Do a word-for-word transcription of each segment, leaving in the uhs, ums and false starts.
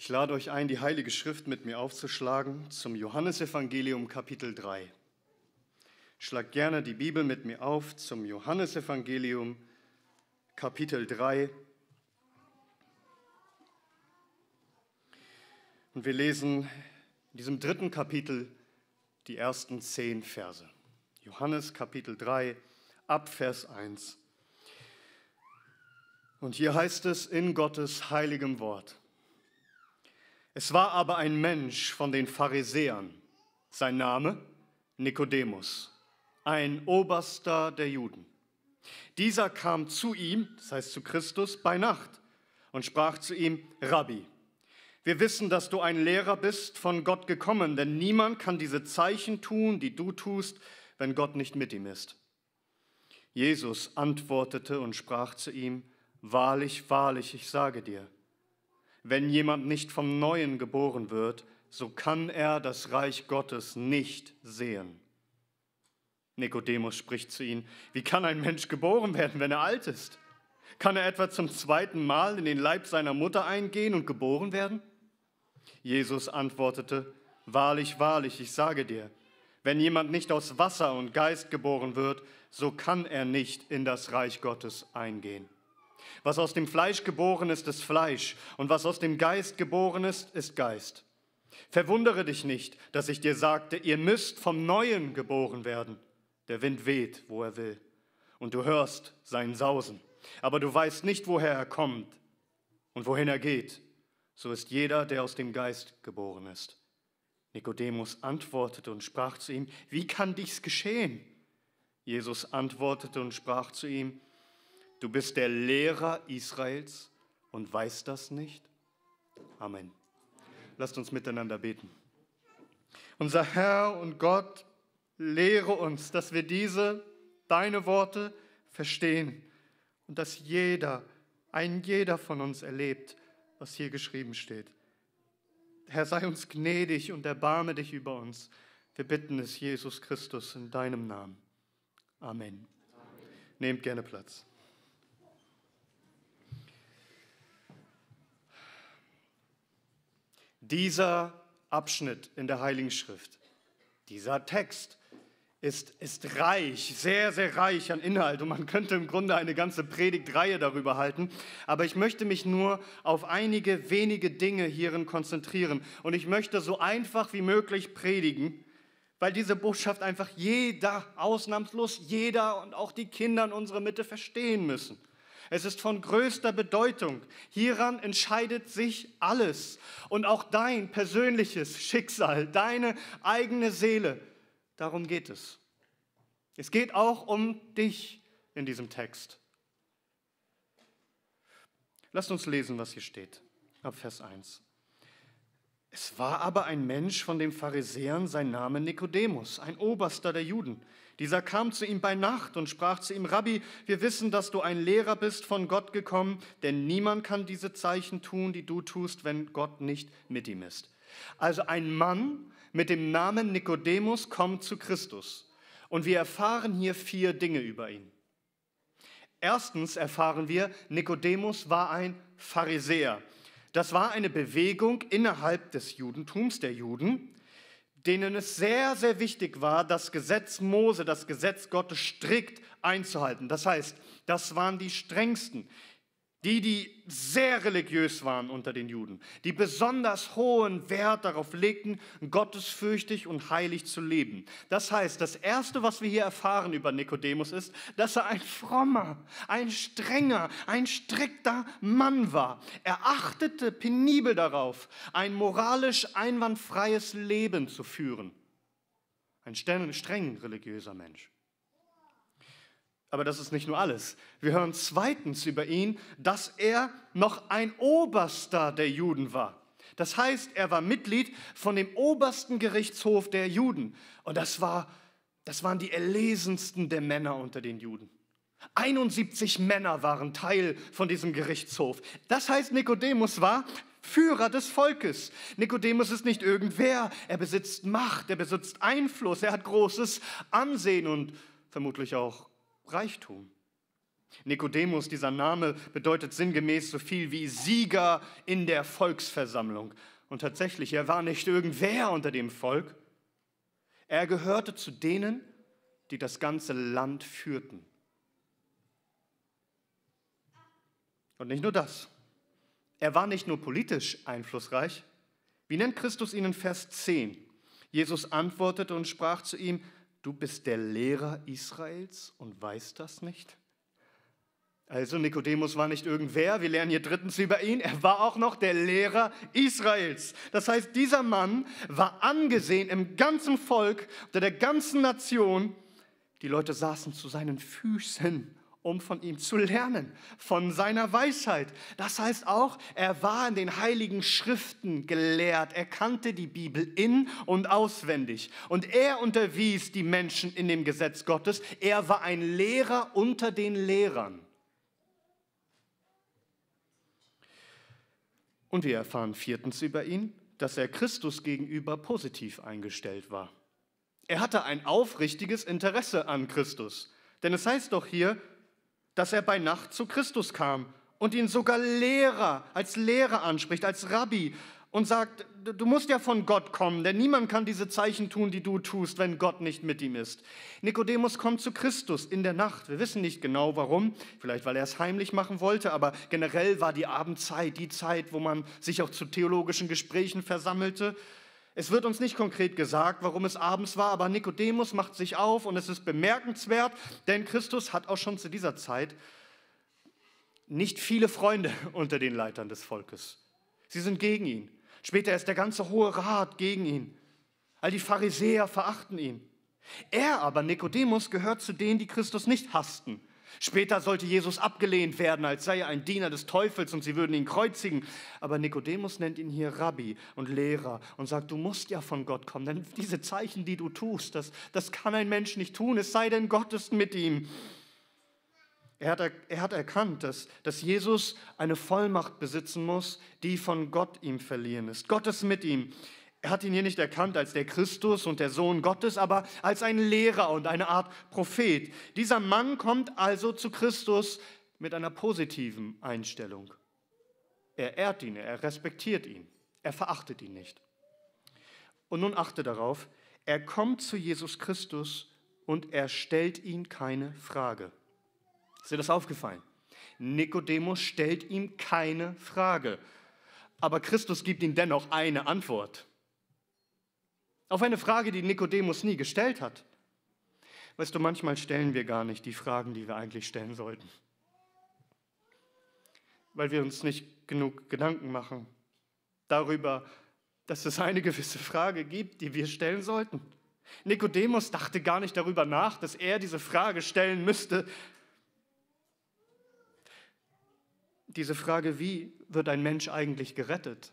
Ich lade euch ein, die Heilige Schrift mit mir aufzuschlagen zum Johannesevangelium Kapitel drei. Schlag gerne die Bibel mit mir auf zum Johannesevangelium Kapitel drei. Und wir lesen in diesem dritten Kapitel die ersten zehn Verse. Johannes Kapitel drei, ab Vers eins. Und hier heißt es in Gottes heiligem Wort: Es war aber ein Mensch von den Pharisäern, sein Name Nikodemus, ein Oberster der Juden. Dieser kam zu ihm, das heißt zu Christus, bei Nacht und sprach zu ihm: Rabbi, wir wissen, dass du ein Lehrer bist, von Gott gekommen, denn niemand kann diese Zeichen tun, die du tust, wenn Gott nicht mit ihm ist. Jesus antwortete und sprach zu ihm: Wahrlich, wahrlich, ich sage dir, wenn jemand nicht vom Neuen geboren wird, so kann er das Reich Gottes nicht sehen. Nikodemus spricht zu ihm: Wie kann ein Mensch geboren werden, wenn er alt ist? Kann er etwa zum zweiten Mal in den Leib seiner Mutter eingehen und geboren werden? Jesus antwortete: Wahrlich, wahrlich, ich sage dir, wenn jemand nicht aus Wasser und Geist geboren wird, so kann er nicht in das Reich Gottes eingehen. Was aus dem Fleisch geboren ist, ist Fleisch, und was aus dem Geist geboren ist, ist Geist. Verwundere dich nicht, dass ich dir sagte, ihr müsst vom Neuen geboren werden. Der Wind weht, wo er will, und du hörst sein Sausen, aber du weißt nicht, woher er kommt und wohin er geht. So ist jeder, der aus dem Geist geboren ist. Nikodemus antwortete und sprach zu ihm: Wie kann dies geschehen? Jesus antwortete und sprach zu ihm: Du bist der Lehrer Israels und weißt das nicht? Amen. Lasst uns miteinander beten. Unser Herr und Gott, lehre uns, dass wir diese, deine Worte verstehen und dass jeder, ein jeder von uns erlebt, was hier geschrieben steht. Herr, sei uns gnädig und erbarme dich über uns. Wir bitten es, Jesus Christus, in deinem Namen. Amen. Amen. Nehmt gerne Platz. Dieser Abschnitt in der Heiligen Schrift, dieser Text ist, ist reich, sehr, sehr reich an Inhalt. Und man könnte im Grunde eine ganze Predigtreihe darüber halten. Aber ich möchte mich nur auf einige wenige Dinge hierin konzentrieren. Und ich möchte so einfach wie möglich predigen, weil diese Botschaft einfach jeder, ausnahmslos jeder und auch die Kinder in unserer Mitte verstehen müssen. Es ist von größter Bedeutung. Hieran entscheidet sich alles. Und auch dein persönliches Schicksal, deine eigene Seele. Darum geht es. Es geht auch um dich in diesem Text. Lasst uns lesen, was hier steht, ab Vers eins. Es war aber ein Mensch von den Pharisäern, sein Name Nikodemus, ein Oberster der Juden. Dieser kam zu ihm bei Nacht und sprach zu ihm: Rabbi, wir wissen, dass du ein Lehrer bist, von Gott gekommen, denn niemand kann diese Zeichen tun, die du tust, wenn Gott nicht mit ihm ist. Also ein Mann mit dem Namen Nikodemus kommt zu Christus. Und wir erfahren hier vier Dinge über ihn. Erstens erfahren wir, Nikodemus war ein Pharisäer. Das war eine Bewegung innerhalb des Judentums, der Juden, denen es sehr, sehr wichtig war, das Gesetz Mose, das Gesetz Gottes strikt einzuhalten. Das heißt, das waren die strengsten, die, die sehr religiös waren unter den Juden, die besonders hohen Wert darauf legten, gottesfürchtig und heilig zu leben. Das heißt, das Erste, was wir hier erfahren über Nikodemus, ist, dass er ein frommer, ein strenger, ein strikter Mann war. Er achtete penibel darauf, ein moralisch einwandfreies Leben zu führen. Ein streng, streng religiöser Mensch. Aber das ist nicht nur alles. Wir hören zweitens über ihn, dass er noch ein Oberster der Juden war. Das heißt, er war Mitglied von dem obersten Gerichtshof der Juden. Und das, war, das waren die erlesensten der Männer unter den Juden. einundsiebzig Männer waren Teil von diesem Gerichtshof. Das heißt, Nikodemus war Führer des Volkes. Nikodemus ist nicht irgendwer. Er besitzt Macht, er besitzt Einfluss, er hat großes Ansehen und vermutlich auch Reichtum. Nikodemus, dieser Name bedeutet sinngemäß so viel wie Sieger in der Volksversammlung. Und tatsächlich, er war nicht irgendwer unter dem Volk. Er gehörte zu denen, die das ganze Land führten. Und nicht nur das. Er war nicht nur politisch einflussreich. Wie nennt Christus ihn in Vers zehn? Jesus antwortete und sprach zu ihm: Du bist der Lehrer Israels und weißt das nicht? Also Nikodemus war nicht irgendwer, wir lernen hier drittens über ihn, er war auch noch der Lehrer Israels. Das heißt, dieser Mann war angesehen im ganzen Volk, unter der ganzen Nation. Die Leute saßen zu seinen Füßen, um von ihm zu lernen, von seiner Weisheit. Das heißt auch, er war in den heiligen Schriften gelehrt, er kannte die Bibel in- und auswendig. Und er unterwies die Menschen in dem Gesetz Gottes, er war ein Lehrer unter den Lehrern. Und wir erfahren viertens über ihn, dass er Christus gegenüber positiv eingestellt war. Er hatte ein aufrichtiges Interesse an Christus. Denn es heißt doch hier, dass er bei Nacht zu Christus kam und ihn sogar Lehrer, als Lehrer anspricht, als Rabbi und sagt, du musst ja von Gott kommen, denn niemand kann diese Zeichen tun, die du tust, wenn Gott nicht mit ihm ist. Nikodemus kommt zu Christus in der Nacht. Wir wissen nicht genau warum, vielleicht weil er es heimlich machen wollte, aber generell war die Abendzeit die Zeit, wo man sich auch zu theologischen Gesprächen versammelte. Es wird uns nicht konkret gesagt, warum es abends war, aber Nikodemus macht sich auf und es ist bemerkenswert, denn Christus hat auch schon zu dieser Zeit nicht viele Freunde unter den Leitern des Volkes. Sie sind gegen ihn. Später ist der ganze Hohe Rat gegen ihn. All die Pharisäer verachten ihn. Er aber, Nikodemus, gehört zu denen, die Christus nicht hassten. Später sollte Jesus abgelehnt werden, als sei er ein Diener des Teufels und sie würden ihn kreuzigen. Aber Nikodemus nennt ihn hier Rabbi und Lehrer und sagt, du musst ja von Gott kommen, denn diese Zeichen, die du tust, das, das kann ein Mensch nicht tun, es sei denn, Gott ist mit ihm. Er hat, er hat erkannt, dass, dass Jesus eine Vollmacht besitzen muss, die von Gott ihm verliehen ist. Gott ist mit ihm. Er hat ihn hier nicht erkannt als der Christus und der Sohn Gottes, aber als ein Lehrer und eine Art Prophet. Dieser Mann kommt also zu Christus mit einer positiven Einstellung. Er ehrt ihn, er respektiert ihn, er verachtet ihn nicht. Und nun achte darauf, er kommt zu Jesus Christus und er stellt ihm keine Frage. Ist dir das aufgefallen? Nikodemus stellt ihm keine Frage, aber Christus gibt ihm dennoch eine Antwort. Auf eine Frage, die Nikodemus nie gestellt hat. Weißt du, manchmal stellen wir gar nicht die Fragen, die wir eigentlich stellen sollten, weil wir uns nicht genug Gedanken machen darüber, dass es eine gewisse Frage gibt, die wir stellen sollten. Nikodemus dachte gar nicht darüber nach, dass er diese Frage stellen müsste. Diese Frage, wie wird ein Mensch eigentlich gerettet?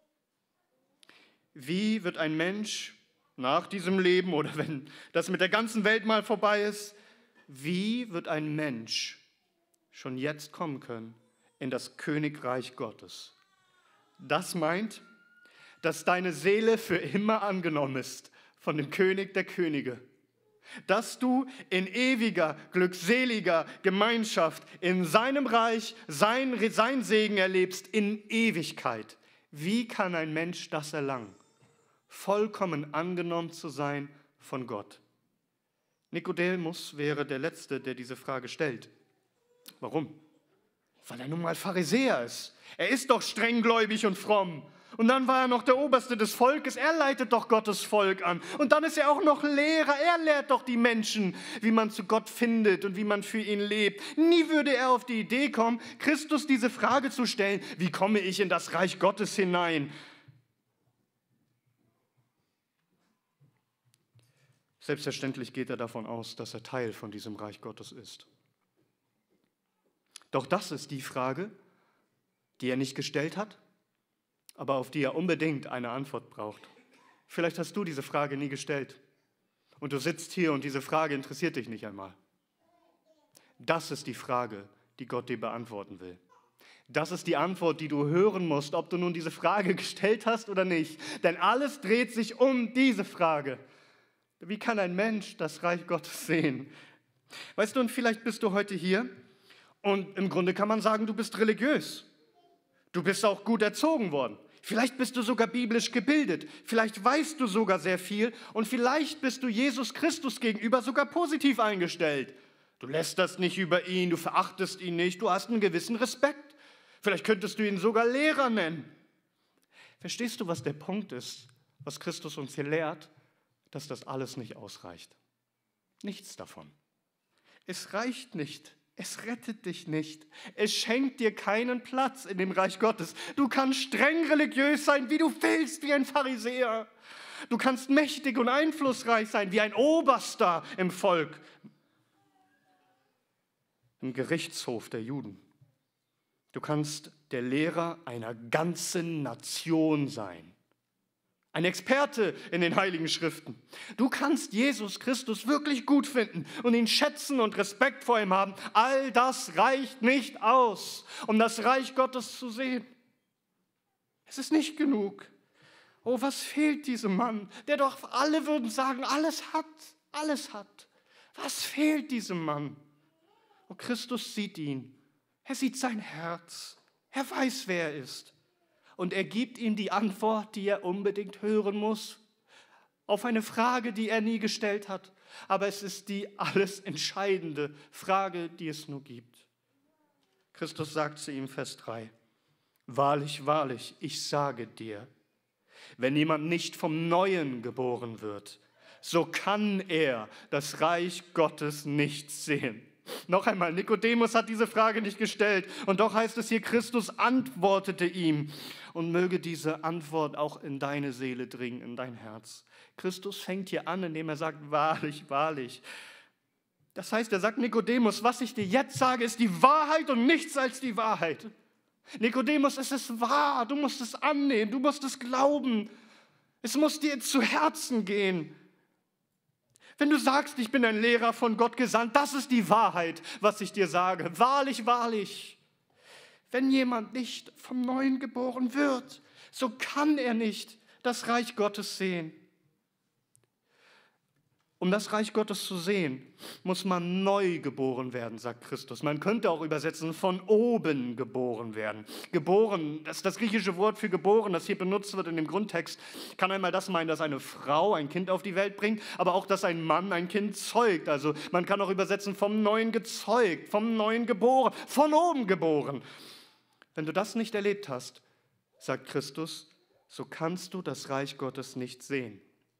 Wie wird ein Mensch nach diesem Leben oder wenn das mit der ganzen Welt mal vorbei ist, wie wird ein Mensch schon jetzt kommen können in das Königreich Gottes? Das meint, dass deine Seele für immer angenommen ist von dem König der Könige. Dass du in ewiger, glückseliger Gemeinschaft in seinem Reich sein, sein Segen erlebst in Ewigkeit. Wie kann ein Mensch das erlangen? Vollkommen angenommen zu sein von Gott. Nikodemus wäre der Letzte, der diese Frage stellt. Warum? Weil er nun mal Pharisäer ist. Er ist doch strenggläubig und fromm. Und dann war er noch der Oberste des Volkes. Er leitet doch Gottes Volk an. Und dann ist er auch noch Lehrer. Er lehrt doch die Menschen, wie man zu Gott findet und wie man für ihn lebt. Nie würde er auf die Idee kommen, Christus diese Frage zu stellen: Wie komme ich in das Reich Gottes hinein? Selbstverständlich geht er davon aus, dass er Teil von diesem Reich Gottes ist. Doch das ist die Frage, die er nicht gestellt hat, aber auf die er unbedingt eine Antwort braucht. Vielleicht hast du diese Frage nie gestellt und du sitzt hier und diese Frage interessiert dich nicht einmal. Das ist die Frage, die Gott dir beantworten will. Das ist die Antwort, die du hören musst, ob du nun diese Frage gestellt hast oder nicht. Denn alles dreht sich um diese Frage. Wie kann ein Mensch das Reich Gottes sehen? Weißt du, und vielleicht bist du heute hier Und im Grunde kann man sagen, du bist religiös. Du bist auch gut erzogen worden. Vielleicht bist du sogar biblisch gebildet. Vielleicht weißt du sogar sehr viel. Und vielleicht bist du Jesus Christus gegenüber sogar positiv eingestellt. Du lästerst nicht über ihn, du verachtest ihn nicht, du hast einen gewissen Respekt. Vielleicht könntest du ihn sogar Lehrer nennen. Verstehst du, was der Punkt ist, was Christus uns hier lehrt? Dass das alles nicht ausreicht. Nichts davon. Es reicht nicht. Es rettet dich nicht. Es schenkt dir keinen Platz in dem Reich Gottes. Du kannst streng religiös sein, wie du willst, wie ein Pharisäer. Du kannst mächtig und einflussreich sein, wie ein Oberster im Volk, im Gerichtshof der Juden. Du kannst der Lehrer einer ganzen Nation sein. Ein Experte in den Heiligen Schriften. Du kannst Jesus Christus wirklich gut finden und ihn schätzen und Respekt vor ihm haben. All das reicht nicht aus, um das Reich Gottes zu sehen. Es ist nicht genug. Oh, was fehlt diesem Mann, der doch, alle würden sagen, alles hat, alles hat. Was fehlt diesem Mann? Oh, Christus sieht ihn. Er sieht sein Herz. Er weiß, wer er ist. Und er gibt ihm die Antwort, die er unbedingt hören muss, auf eine Frage, die er nie gestellt hat. Aber es ist die alles entscheidende Frage, die es nur gibt. Christus sagt zu ihm, Vers drei, wahrlich, wahrlich, ich sage dir, wenn jemand nicht vom Neuen geboren wird, so kann er das Reich Gottes nicht sehen. Noch einmal, Nikodemus hat diese Frage nicht gestellt und doch heißt es hier, Christus antwortete ihm und möge diese Antwort auch in deine Seele dringen, in dein Herz. Christus fängt hier an, indem er sagt, wahrlich, wahrlich. Das heißt, er sagt, Nikodemus, was ich dir jetzt sage, ist die Wahrheit und nichts als die Wahrheit. Nikodemus, es ist wahr, du musst es annehmen, du musst es glauben. Es muss dir zu Herzen gehen. Wenn du sagst, ich bin ein Lehrer von Gott gesandt, das ist die Wahrheit, was ich dir sage. Wahrlich, wahrlich, wenn jemand nicht vom Neuen geboren wird, so kann er nicht das Reich Gottes sehen. Um das Reich Gottes zu sehen, muss man neu geboren werden, sagt Christus. Man könnte auch übersetzen, von oben geboren werden. Geboren, das ist das griechische Wort für geboren, das hier benutzt wird in dem Grundtext, kann einmal das meinen, dass eine Frau ein Kind auf die Welt bringt, aber auch, dass ein Mann ein Kind zeugt. Also man kann auch übersetzen, vom Neuen gezeugt, vom Neuen geboren, von oben geboren. Wenn du das nicht erlebt hast, sagt Christus, so kannst du das Reich Gottes nicht sehen.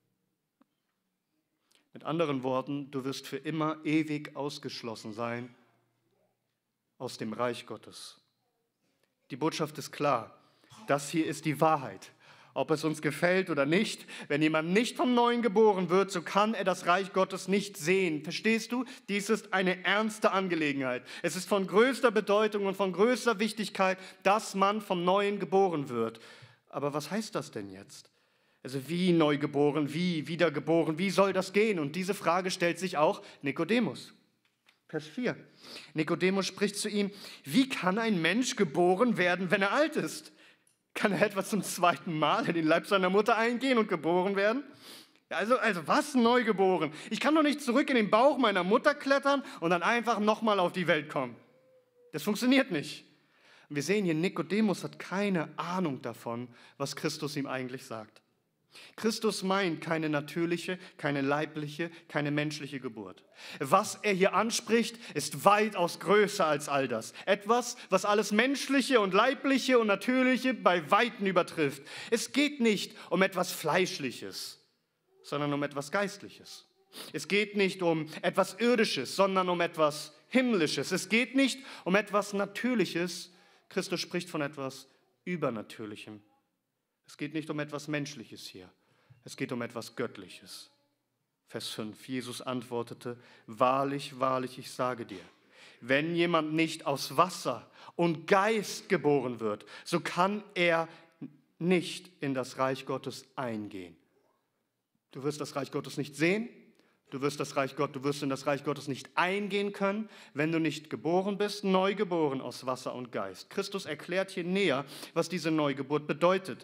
Mit anderen Worten, du wirst für immer ewig ausgeschlossen sein aus dem Reich Gottes. Die Botschaft ist klar, das hier ist die Wahrheit. Ob es uns gefällt oder nicht, wenn jemand nicht vom Neuen geboren wird, so kann er das Reich Gottes nicht sehen. Verstehst du? Dies ist eine ernste Angelegenheit. Es ist von größter Bedeutung und von größter Wichtigkeit, dass man vom Neuen geboren wird. Aber was heißt das denn jetzt? Also wie neugeboren, wie wiedergeboren, wie soll das gehen? Und diese Frage stellt sich auch Nikodemus. Vers vier. Nikodemus spricht zu ihm, wie kann ein Mensch geboren werden, wenn er alt ist? Kann er etwa zum zweiten Mal in den Leib seiner Mutter eingehen und geboren werden? Also, also was neugeboren? Ich kann doch nicht zurück in den Bauch meiner Mutter klettern und dann einfach nochmal auf die Welt kommen. Das funktioniert nicht. Und wir sehen hier, Nikodemus hat keine Ahnung davon, was Christus ihm eigentlich sagt. Christus meint keine natürliche, keine leibliche, keine menschliche Geburt. Was er hier anspricht, ist weitaus größer als all das. Etwas, was alles Menschliche und Leibliche und Natürliche bei Weitem übertrifft. Es geht nicht um etwas Fleischliches, sondern um etwas Geistliches. Es geht nicht um etwas Irdisches, sondern um etwas Himmlisches. Es geht nicht um etwas Natürliches. Christus spricht von etwas Übernatürlichem. Es geht nicht um etwas Menschliches hier, es geht um etwas Göttliches. Vers fünf, Jesus antwortete, wahrlich, wahrlich, ich sage dir, wenn jemand nicht aus Wasser und Geist geboren wird, so kann er nicht in das Reich Gottes eingehen. Du wirst das Reich Gottes nicht sehen, du wirst, das Reich Gott, du wirst in das Reich Gottes nicht eingehen können, wenn du nicht geboren bist, neu geboren aus Wasser und Geist. Christus erklärt hier näher, was diese Neugeburt bedeutet.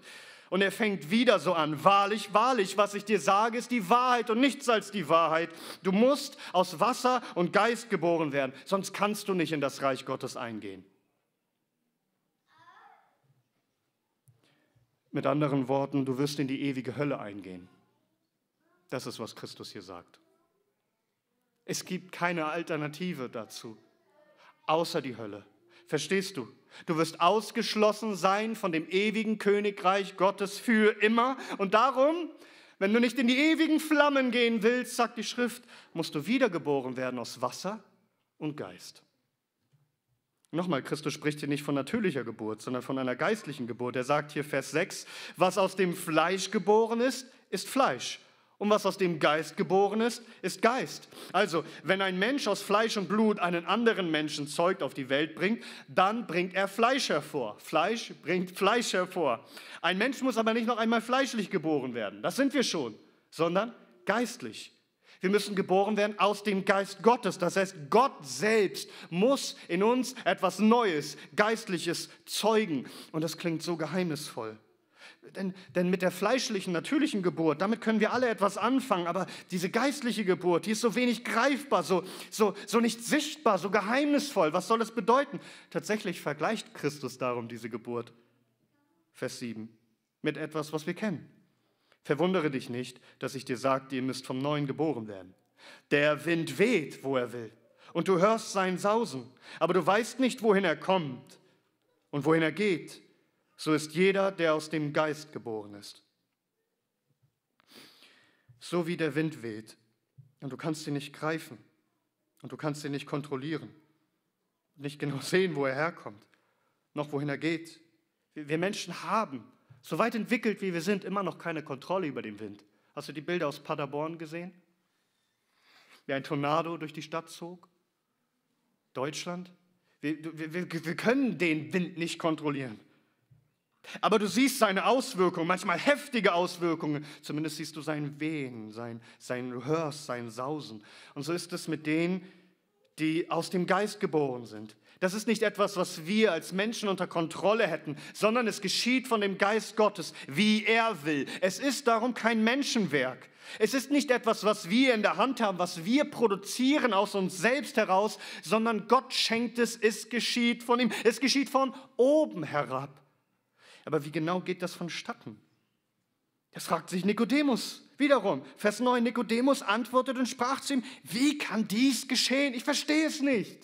Und er fängt wieder so an, wahrlich, wahrlich, was ich dir sage, ist die Wahrheit und nichts als die Wahrheit. Du musst aus Wasser und Geist geboren werden, sonst kannst du nicht in das Reich Gottes eingehen. Mit anderen Worten, du wirst in die ewige Hölle eingehen. Das ist, was Christus hier sagt. Es gibt keine Alternative dazu, außer die Hölle. Verstehst du? Du wirst ausgeschlossen sein von dem ewigen Königreich Gottes für immer. Und darum, wenn du nicht in die ewigen Flammen gehen willst, sagt die Schrift, musst du wiedergeboren werden aus Wasser und Geist. Nochmal, Christus spricht hier nicht von natürlicher Geburt, sondern von einer geistlichen Geburt. Er sagt hier Vers sechs, was aus dem Fleisch geboren ist, ist Fleisch. Und was aus dem Geist geboren ist, ist Geist. Also, wenn ein Mensch aus Fleisch und Blut einen anderen Menschen zeugt, auf die Welt bringt, dann bringt er Fleisch hervor. Fleisch bringt Fleisch hervor. Ein Mensch muss aber nicht noch einmal fleischlich geboren werden, das sind wir schon, sondern geistlich. Wir müssen geboren werden aus dem Geist Gottes. Das heißt, Gott selbst muss in uns etwas Neues, Geistliches zeugen. Und das klingt so geheimnisvoll. Denn, denn mit der fleischlichen, natürlichen Geburt, damit können wir alle etwas anfangen, aber diese geistliche Geburt, die ist so wenig greifbar, so, so, so nicht sichtbar, so geheimnisvoll. Was soll es bedeuten? Tatsächlich vergleicht Christus darum diese Geburt, Vers sieben, mit etwas, was wir kennen. Verwundere dich nicht, dass ich dir sagte, ihr müsst vom Neuen geboren werden. Der Wind weht, wo er will, und du hörst sein Sausen, aber du weißt nicht, wohin er kommt und wohin er geht. So ist jeder, der aus dem Geist geboren ist. So wie der Wind weht und du kannst ihn nicht greifen und du kannst ihn nicht kontrollieren, nicht genau sehen, wo er herkommt, noch wohin er geht. Wir Menschen haben, so weit entwickelt wie wir sind, immer noch keine Kontrolle über den Wind. Hast du die Bilder aus Paderborn gesehen? Wie ein Tornado durch die Stadt zog? Deutschland? Wir, wir, wir können den Wind nicht kontrollieren. Aber du siehst seine Auswirkungen, manchmal heftige Auswirkungen. Zumindest siehst du sein Wehen, sein, sein, du hörst sein Sausen. Und so ist es mit denen, die aus dem Geist geboren sind. Das ist nicht etwas, was wir als Menschen unter Kontrolle hätten, sondern es geschieht von dem Geist Gottes, wie er will. Es ist darum kein Menschenwerk. Es ist nicht etwas, was wir in der Hand haben, was wir produzieren aus uns selbst heraus, sondern Gott schenkt es, es geschieht von ihm, es geschieht von oben herab. Aber wie genau geht das vonstatten? Das fragt sich Nikodemus wiederum. Vers neun, Nikodemus antwortete und sprach zu ihm, wie kann dies geschehen? Ich verstehe es nicht.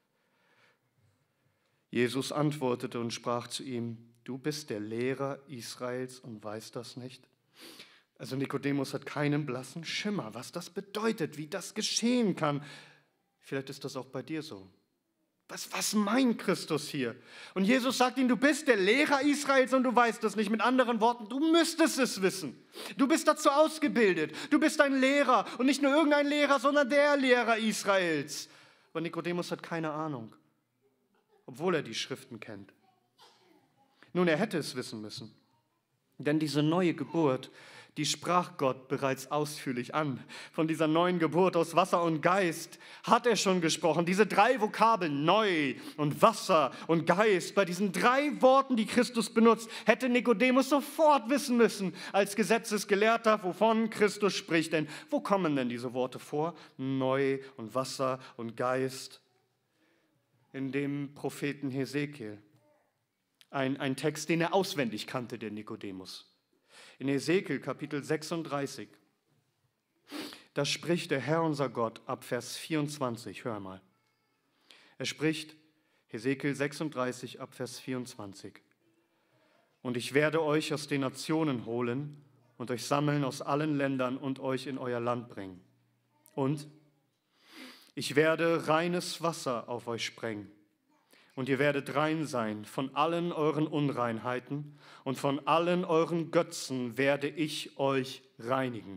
Jesus antwortete und sprach zu ihm, du bist der Lehrer Israels und weißt das nicht? Also Nikodemus hat keinen blassen Schimmer, was das bedeutet, wie das geschehen kann. Vielleicht ist das auch bei dir so. Was, was meint Christus hier? Und Jesus sagt ihm, du bist der Lehrer Israels und du weißt es nicht. Mit anderen Worten, du müsstest es wissen. Du bist dazu ausgebildet. Du bist ein Lehrer und nicht nur irgendein Lehrer, sondern der Lehrer Israels. Aber Nikodemus hat keine Ahnung, obwohl er die Schriften kennt. Nun, er hätte es wissen müssen. Denn diese neue Geburt, die sprach Gott bereits ausführlich an. Von dieser neuen Geburt aus Wasser und Geist hat er schon gesprochen. Diese drei Vokabeln, neu und Wasser und Geist, bei diesen drei Worten, die Christus benutzt, hätte Nikodemus sofort wissen müssen, als Gesetzesgelehrter, wovon Christus spricht. Denn wo kommen denn diese Worte vor? Neu und Wasser und Geist. In dem Propheten Hesekiel. Ein, ein Text, den er auswendig kannte, der Nikodemus. In Hesekiel Kapitel sechsunddreißig, da spricht der Herr unser Gott ab Vers vierundzwanzig, hör mal. Er spricht, Hesekiel sechsunddreißig ab Vers vierundzwanzig. Und ich werde euch aus den Nationen holen und euch sammeln aus allen Ländern und euch in euer Land bringen. Und ich werde reines Wasser auf euch sprengen. Und ihr werdet rein sein von allen euren Unreinheiten und von allen euren Götzen werde ich euch reinigen.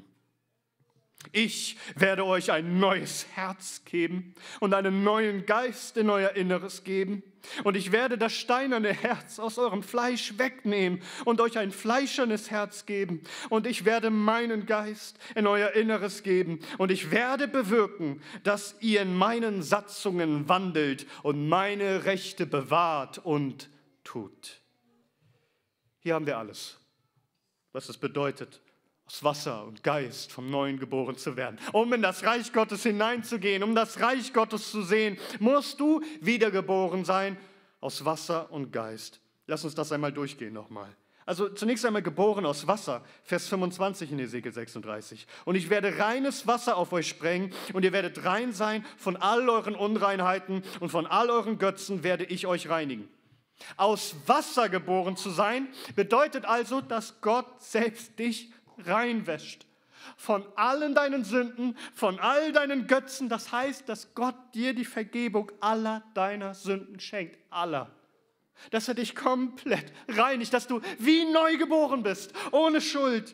Ich werde euch ein neues Herz geben und einen neuen Geist in euer Inneres geben. Und ich werde das steinerne Herz aus eurem Fleisch wegnehmen und euch ein fleischernes Herz geben. Und ich werde meinen Geist in euer Inneres geben. Und ich werde bewirken, dass ihr in meinen Satzungen wandelt und meine Rechte bewahrt und tut. Hier haben wir alles. was es bedeutet, aus Wasser und Geist vom Neuen geboren zu werden. Um in das Reich Gottes hineinzugehen, um das Reich Gottes zu sehen, musst du wiedergeboren sein aus Wasser und Geist. Lass uns das einmal durchgehen nochmal. Also zunächst einmal geboren aus Wasser, Vers fünfundzwanzig in Hesekiel sechsunddreißig. Und ich werde reines Wasser auf euch sprengen und ihr werdet rein sein von all euren Unreinheiten und von all euren Götzen werde ich euch reinigen. Aus Wasser geboren zu sein, bedeutet also, dass Gott selbst dich reinwäscht. Von allen deinen Sünden, von all deinen Götzen. Das heißt, dass Gott dir die Vergebung aller deiner Sünden schenkt. Aller. Dass er dich komplett reinigt, dass du wie neu geboren bist, ohne Schuld.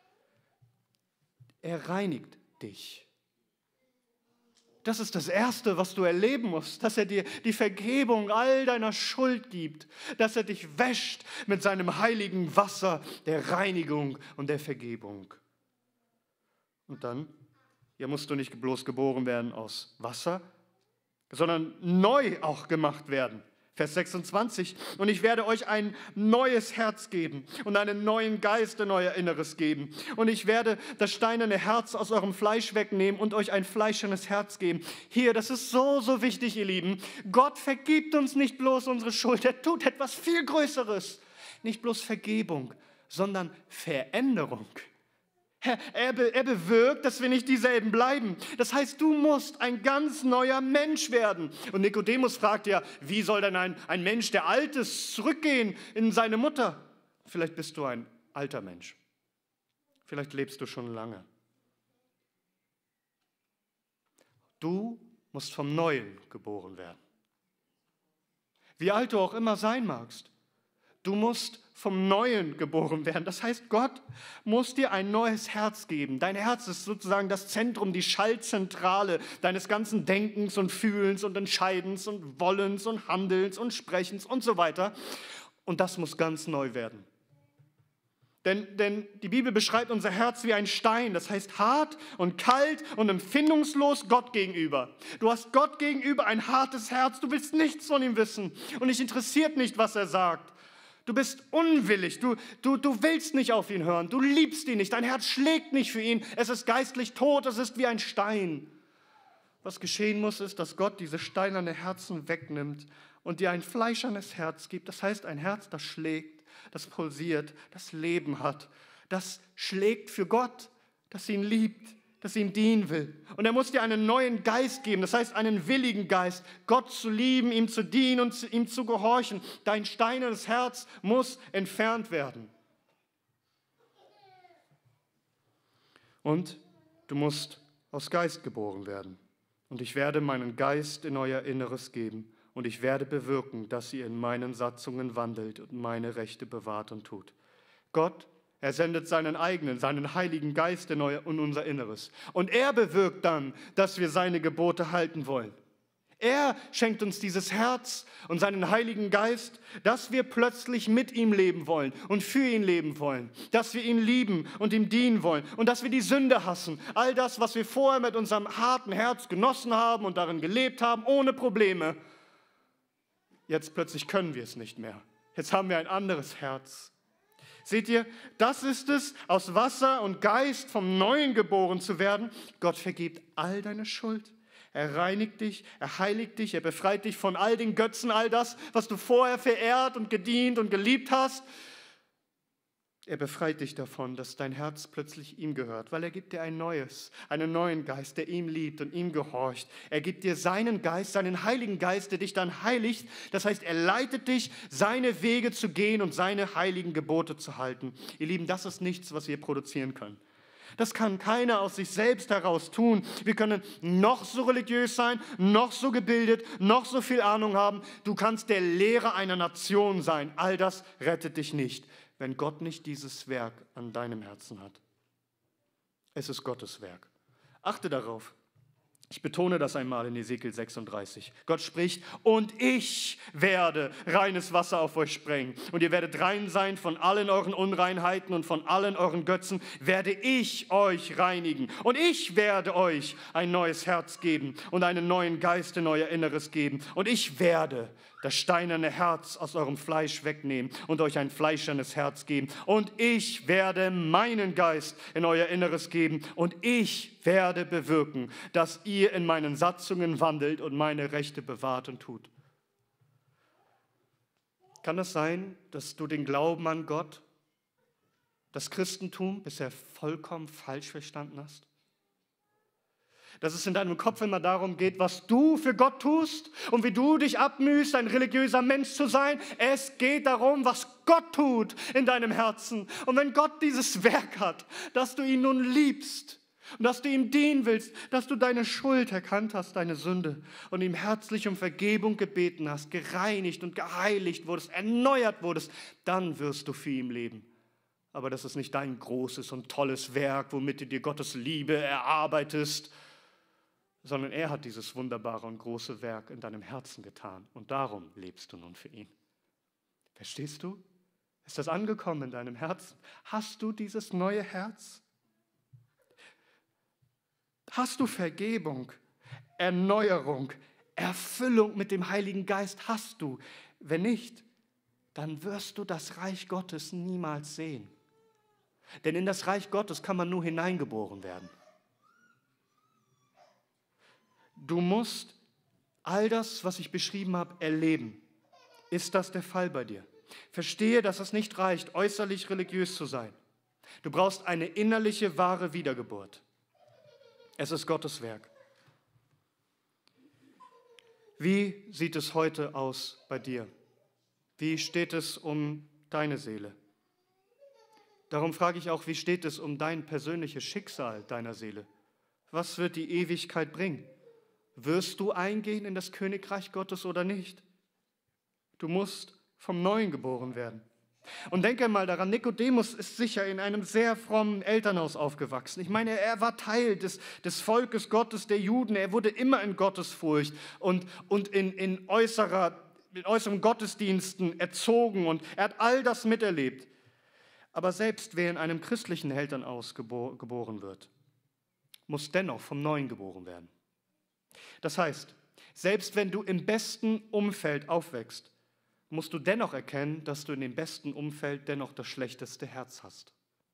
Er reinigt dich. Das ist das Erste, was du erleben musst, dass er dir die Vergebung all deiner Schuld gibt, dass er dich wäscht mit seinem heiligen Wasser der Reinigung und der Vergebung. Und dann, hier musst du nicht bloß geboren werden aus Wasser, sondern neu auch gemacht werden. Vers sechsundzwanzig, und ich werde euch ein neues Herz geben und einen neuen Geist in euer Inneres geben. Und ich werde das steinerne Herz aus eurem Fleisch wegnehmen und euch ein fleischernes Herz geben. Hier, das ist so, so wichtig, ihr Lieben. Gott vergibt uns nicht bloß unsere Schuld, er tut etwas viel Größeres. Nicht bloß Vergebung, sondern Veränderung. Er, er, er bewirkt, dass wir nicht dieselben bleiben. Das heißt, du musst ein ganz neuer Mensch werden. Und Nikodemus fragt ja, wie soll denn ein, ein Mensch, der alt ist, zurückgehen in seine Mutter? Vielleicht bist du ein alter Mensch. Vielleicht lebst du schon lange. Du musst vom Neuen geboren werden. Wie alt du auch immer sein magst. Du musst vom Neuen geboren werden. Das heißt, Gott muss dir ein neues Herz geben. Dein Herz ist sozusagen das Zentrum, die Schaltzentrale deines ganzen Denkens und Fühlens und Entscheidens und Wollens und Handelns und Sprechens und so weiter. Und das muss ganz neu werden. Denn, denn die Bibel beschreibt unser Herz wie ein Stein, das heißt hart und kalt und empfindungslos Gott gegenüber. Du hast Gott gegenüber ein hartes Herz, du willst nichts von ihm wissen und dich interessiert nicht, was er sagt. Du bist unwillig, du, du, du willst nicht auf ihn hören, du liebst ihn nicht, dein Herz schlägt nicht für ihn, es ist geistlich tot, es ist wie ein Stein. Was geschehen muss, ist, dass Gott diese steinerne Herzen wegnimmt und dir ein fleischernes Herz gibt. Das heißt, ein Herz, das schlägt, das pulsiert, das Leben hat, das schlägt für Gott, das ihn liebt, das ihm dienen will. Und er muss dir einen neuen Geist geben, das heißt einen willigen Geist, Gott zu lieben, ihm zu dienen und ihm zu gehorchen. Dein steinernes Herz muss entfernt werden. Und du musst aus Geist geboren werden. Und ich werde meinen Geist in euer Inneres geben und ich werde bewirken, dass ihr in meinen Satzungen wandelt und meine Rechte bewahrt und tut. Gott, er sendet seinen eigenen, seinen Heiligen Geist in, euer, in unser Inneres. Und er bewirkt dann, dass wir seine Gebote halten wollen. Er schenkt uns dieses Herz und seinen Heiligen Geist, dass wir plötzlich mit ihm leben wollen und für ihn leben wollen. Dass wir ihn lieben und ihm dienen wollen und dass wir die Sünde hassen. All das, was wir vorher mit unserem harten Herz genossen haben und darin gelebt haben, ohne Probleme. Jetzt plötzlich können wir es nicht mehr. Jetzt haben wir ein anderes Herz. Seht ihr, das ist es, aus Wasser und Geist vom Neuen geboren zu werden. Gott vergibt all deine Schuld. Er reinigt dich, er heiligt dich, er befreit dich von all den Götzen, all das, was du vorher verehrt und gedient und geliebt hast. Er befreit dich davon, dass dein Herz plötzlich ihm gehört, weil er gibt dir ein neues, einen neuen Geist, der ihm liebt und ihm gehorcht. Er gibt dir seinen Geist, seinen Heiligen Geist, der dich dann heiligt. Das heißt, er leitet dich, seine Wege zu gehen und seine heiligen Gebote zu halten. Ihr Lieben, das ist nichts, was wir produzieren können. Das kann keiner aus sich selbst heraus tun. Wir können noch so religiös sein, noch so gebildet, noch so viel Ahnung haben. Du kannst der Lehrer einer Nation sein. All das rettet dich nicht, wenn Gott nicht dieses Werk an deinem Herzen hat. Es ist Gottes Werk. Achte darauf. Ich betone das einmal in Hesekiel sechsunddreißig. Gott spricht, und ich werde reines Wasser auf euch sprengen. Und ihr werdet rein sein von allen euren Unreinheiten und von allen euren Götzen werde ich euch reinigen. Und ich werde euch ein neues Herz geben und einen neuen Geist in euer Inneres geben. Und ich werde das steinerne Herz aus eurem Fleisch wegnehmen und euch ein fleischernes Herz geben. Und ich werde meinen Geist in euer Inneres geben. Und ich werde bewirken, dass ihr in meinen Satzungen wandelt und meine Rechte bewahrt und tut. Kann es sein, dass du den Glauben an Gott, das Christentum, bisher vollkommen falsch verstanden hast? Dass es in deinem Kopf immer darum geht, was du für Gott tust und wie du dich abmühst, ein religiöser Mensch zu sein. Es geht darum, was Gott tut in deinem Herzen. Und wenn Gott dieses Werk hat, dass du ihn nun liebst und dass du ihm dienen willst, dass du deine Schuld erkannt hast, deine Sünde und ihm herzlich um Vergebung gebeten hast, gereinigt und geheiligt wurdest, erneuert wurdest, dann wirst du für ihn leben. Aber das ist nicht dein großes und tolles Werk, womit du dir Gottes Liebe erarbeitest, sondern er hat dieses wunderbare und große Werk in deinem Herzen getan. Und darum lebst du nun für ihn. Verstehst du? Ist das angekommen in deinem Herzen? Hast du dieses neue Herz? Hast du Vergebung, Erneuerung, Erfüllung mit dem Heiligen Geist? Hast du? Wenn nicht, dann wirst du das Reich Gottes niemals sehen. Denn in das Reich Gottes kann man nur hineingeboren werden. Du musst all das, was ich beschrieben habe, erleben. Ist das der Fall bei dir? Verstehe, dass es nicht reicht, äußerlich religiös zu sein. Du brauchst eine innerliche, wahre Wiedergeburt. Es ist Gottes Werk. Wie sieht es heute aus bei dir? Wie steht es um deine Seele? Darum frage ich auch, wie steht es um dein persönliches Schicksal deiner Seele? Was wird die Ewigkeit bringen? Wirst du eingehen in das Königreich Gottes oder nicht? Du musst vom Neuen geboren werden. Und denke mal daran, Nikodemus ist sicher in einem sehr frommen Elternhaus aufgewachsen. Ich meine, er war Teil des, des Volkes Gottes, der Juden. Er wurde immer in Gottesfurcht und, und in, in, äußerer, in äußeren Gottesdiensten erzogen. Und er hat all das miterlebt. Aber selbst wer in einem christlichen Elternhaus gebor, geboren wird, muss dennoch vom Neuen geboren werden. Das heißt, selbst wenn du im besten Umfeld aufwächst, musst du dennoch erkennen, dass du in dem besten Umfeld dennoch das schlechteste Herz hast.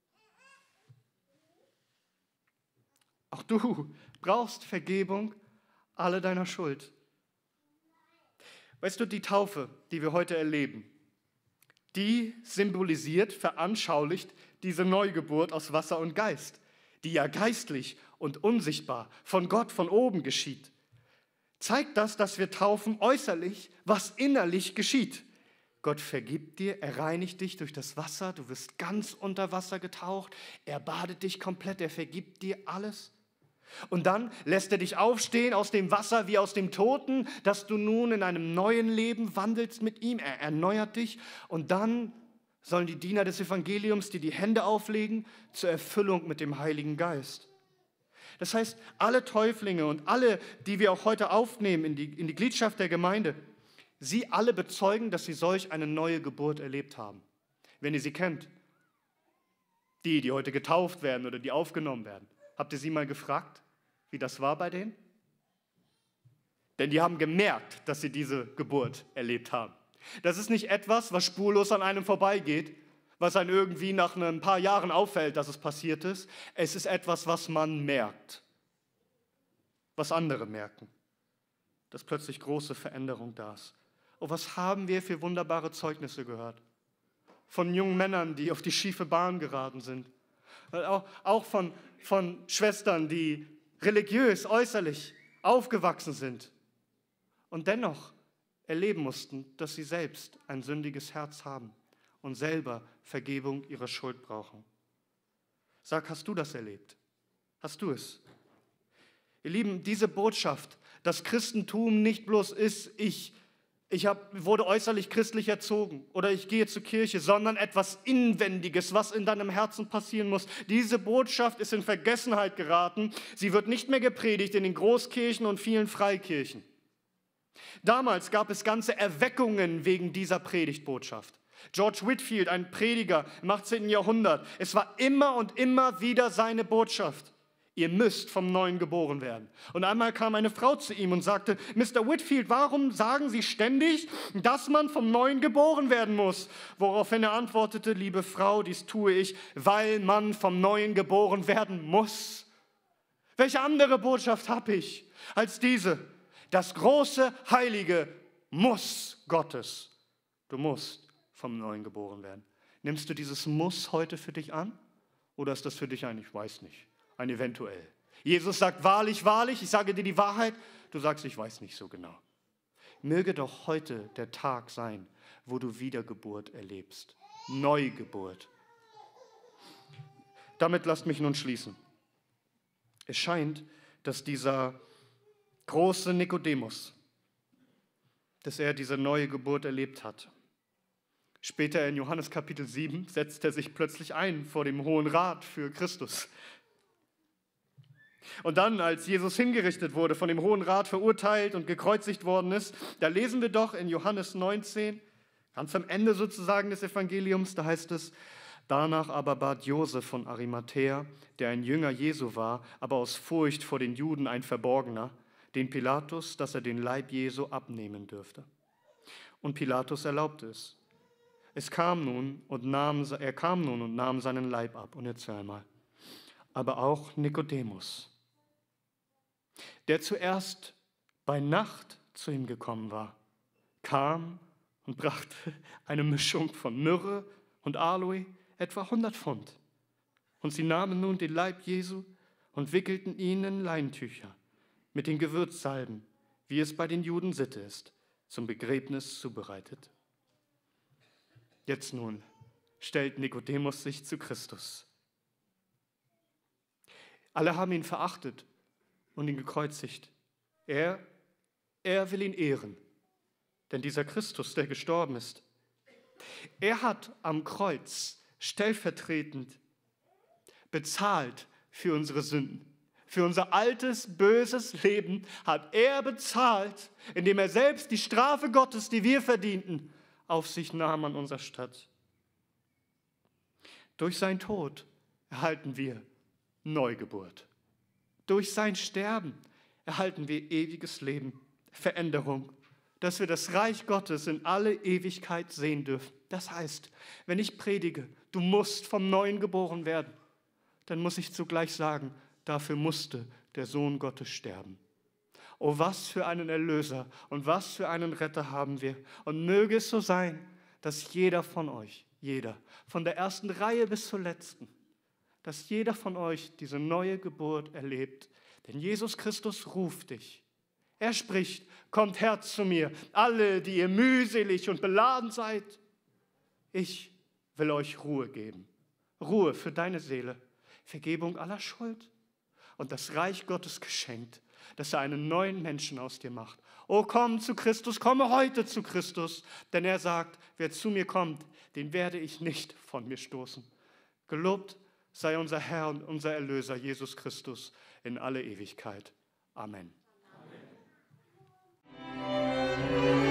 Auch du brauchst Vergebung aller deiner Schuld. Weißt du, die Taufe, die wir heute erleben, die symbolisiert, veranschaulicht diese Neugeburt aus Wasser und Geist, die ja geistlich und unsichtbar von Gott von oben geschieht. Zeigt das, dass wir taufen äußerlich, was innerlich geschieht. Gott vergibt dir, er reinigt dich durch das Wasser, du wirst ganz unter Wasser getaucht, er badet dich komplett, er vergibt dir alles. Und dann lässt er dich aufstehen aus dem Wasser wie aus dem Toten, dass du nun in einem neuen Leben wandelst mit ihm, er erneuert dich. Und dann sollen die Diener des Evangeliums dir die Hände auflegen zur Erfüllung mit dem Heiligen Geist. Das heißt, alle Täuflinge und alle, die wir auch heute aufnehmen in die, in die Gliedschaft der Gemeinde, sie alle bezeugen, dass sie solch eine neue Geburt erlebt haben. Wenn ihr sie kennt, die, die heute getauft werden oder die aufgenommen werden, habt ihr sie mal gefragt, wie das war bei denen? Denn die haben gemerkt, dass sie diese Geburt erlebt haben. Das ist nicht etwas, was spurlos an einem vorbeigeht, was einem irgendwie nach ein paar Jahren auffällt, dass es passiert ist. Es ist etwas, was man merkt, was andere merken, dass plötzlich große Veränderung da ist. Und was haben wir für wunderbare Zeugnisse gehört? Von jungen Männern, die auf die schiefe Bahn geraten sind. Auch, auch von, von Schwestern, die religiös, äußerlich aufgewachsen sind und dennoch erleben mussten, dass sie selbst ein sündiges Herz haben und selber Vergebung ihrer Schuld brauchen. Sag, hast du das erlebt? Hast du es? Ihr Lieben, diese Botschaft, dass Christentum nicht bloß ist, ich ich hab, wurde äußerlich christlich erzogen oder ich gehe zur Kirche, sondern etwas Inwendiges, was in deinem Herzen passieren muss. Diese Botschaft ist in Vergessenheit geraten. Sie wird nicht mehr gepredigt in den Großkirchen und vielen Freikirchen. Damals gab es ganze Erweckungen wegen dieser Predigtbotschaft. George Whitefield, ein Prediger im achtzehnten Jahrhundert, es war immer und immer wieder seine Botschaft. Ihr müsst vom Neuen geboren werden. Und einmal kam eine Frau zu ihm und sagte, Mister Whitefield, warum sagen Sie ständig, dass man vom Neuen geboren werden muss? Woraufhin er antwortete, liebe Frau, dies tue ich, weil man vom Neuen geboren werden muss. Welche andere Botschaft habe ich als diese? Das große, heilige Muss Gottes. Du musst vom Neuen geboren werden. Nimmst du dieses Muss heute für dich an? Oder ist das für dich ein, ich weiß nicht, ein eventuell? Jesus sagt, wahrlich, wahrlich, ich sage dir die Wahrheit. Du sagst, ich weiß nicht so genau. Möge doch heute der Tag sein, wo du Wiedergeburt erlebst. Neugeburt. Damit lasst mich nun schließen. Es scheint, dass dieser große Nikodemus, dass er diese neue Geburt erlebt hat. Später in Johannes Kapitel sieben setzt er sich plötzlich ein vor dem Hohen Rat für Christus. Und dann, als Jesus hingerichtet wurde, von dem Hohen Rat verurteilt und gekreuzigt worden ist, da lesen wir doch in Johannes neunzehn, ganz am Ende sozusagen des Evangeliums, da heißt es, danach aber bat Josef von Arimathäa, der ein Jünger Jesu war, aber aus Furcht vor den Juden ein Verborgener, den Pilatus, dass er den Leib Jesu abnehmen dürfte. Und Pilatus erlaubte es. Es kam nun und nahm, er kam nun und nahm seinen Leib ab. Und jetzt hör einmal. Aber auch Nikodemus, der zuerst bei Nacht zu ihm gekommen war, kam und brachte eine Mischung von Myrrhe und Aloe, etwa hundert Pfund. Und sie nahmen nun den Leib Jesu und wickelten ihn in Leintücher mit den Gewürzsalben, wie es bei den Juden Sitte ist, zum Begräbnis zubereitet. Jetzt nun stellt Nikodemus sich zu Christus. Alle haben ihn verachtet und ihn gekreuzigt. Er, er will ihn ehren, denn dieser Christus, der gestorben ist, er hat am Kreuz stellvertretend bezahlt für unsere Sünden. Für unser altes, böses Leben hat er bezahlt, indem er selbst die Strafe Gottes, die wir verdienten, auf sich nahm an unserer Stadt. Durch sein Tod erhalten wir Neugeburt. Durch sein Sterben erhalten wir ewiges Leben, Veränderung, dass wir das Reich Gottes in alle Ewigkeit sehen dürfen. Das heißt, wenn ich predige, du musst vom Neuen geboren werden, dann muss ich zugleich sagen, dafür musste der Sohn Gottes sterben. Oh, was für einen Erlöser und was für einen Retter haben wir. Und möge es so sein, dass jeder von euch, jeder, von der ersten Reihe bis zur letzten, dass jeder von euch diese neue Geburt erlebt. Denn Jesus Christus ruft dich. Er spricht, kommt her zu mir, alle, die ihr mühselig und beladen seid. Ich will euch Ruhe geben. Ruhe für deine Seele, Vergebung aller Schuld und das Reich Gottes geschenkt, dass er einen neuen Menschen aus dir macht. Oh, komm zu Christus, komme heute zu Christus, denn er sagt, wer zu mir kommt, den werde ich nicht von mir stoßen. Gelobt sei unser Herr und unser Erlöser, Jesus Christus, in alle Ewigkeit. Amen. Amen.